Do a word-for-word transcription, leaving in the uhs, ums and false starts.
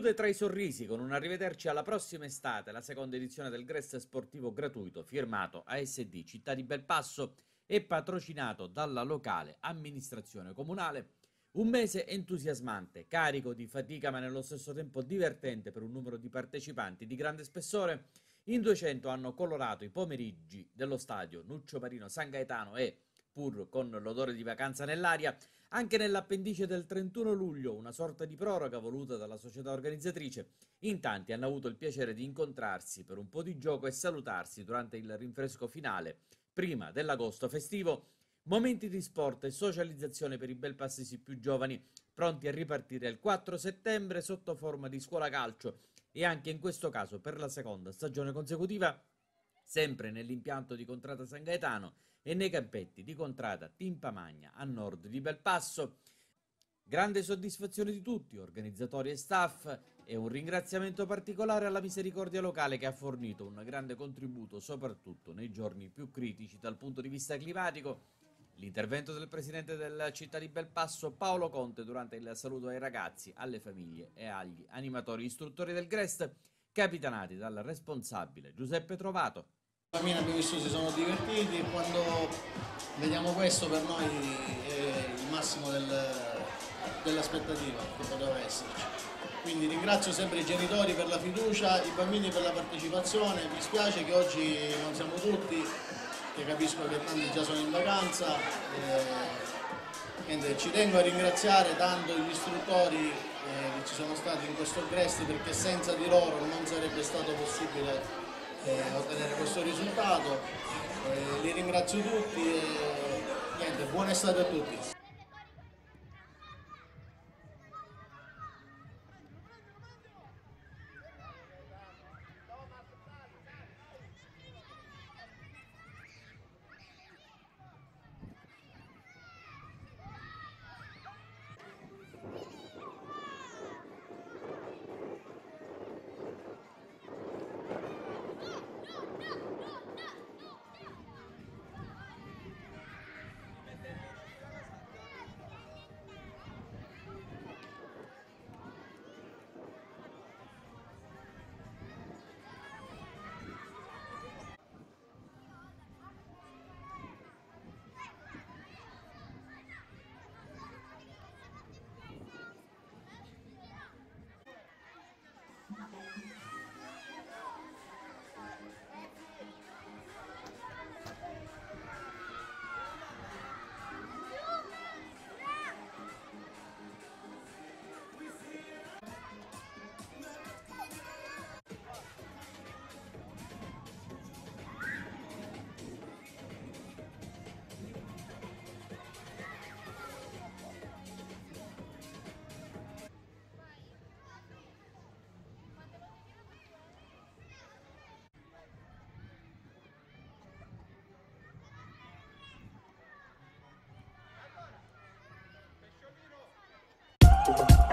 chiude tra i sorrisi con un arrivederci alla prossima estate la seconda edizione del Grest sportivo gratuito firmato A S D Città di Belpasso e patrocinato dalla locale amministrazione comunale. Un mese entusiasmante, carico di fatica ma nello stesso tempo divertente per un numero di partecipanti di grande spessore. In duecento hanno colorato i pomeriggi dello stadio Nuccio Marino San Gaetano e, pur con l'odore di vacanza nell'aria, anche nell'appendice del trentuno luglio, una sorta di proroga voluta dalla società organizzatrice, in tanti hanno avuto il piacere di incontrarsi per un po' di gioco e salutarsi durante il rinfresco finale, prima dell'agosto festivo. Momenti di sport e socializzazione per i belpassesi più giovani, pronti a ripartire il quattro settembre sotto forma di scuola calcio e anche in questo caso per la seconda stagione consecutiva, sempre nell'impianto di Contrada San Gaetano e nei campetti di Contrada Timpamagna a nord di Belpasso. Grande soddisfazione di tutti, organizzatori e staff, e un ringraziamento particolare alla Misericordia Locale che ha fornito un grande contributo soprattutto nei giorni più critici dal punto di vista climatico. L'intervento del presidente della città di Belpasso Paolo Conte durante il saluto ai ragazzi, alle famiglie e agli animatori istruttori del Grest, capitanati dal responsabile Giuseppe Trovato. I bambini, abbiamo visto, si sono divertiti e quando vediamo questo per noi è il massimo del, dell'aspettativa che poteva esserci. Quindi ringrazio sempre i genitori per la fiducia, i bambini per la partecipazione. Mi spiace che oggi non siamo tutti, che capisco che tanti già sono in vacanza. E, niente, ci tengo a ringraziare tanto gli istruttori eh, che ci sono stati in questo Grest, perché senza di loro non sarebbe stato possibile eh, ottenere questo risultato. Eh, li ringrazio tutti e niente, buona estate a tutti. Thank you.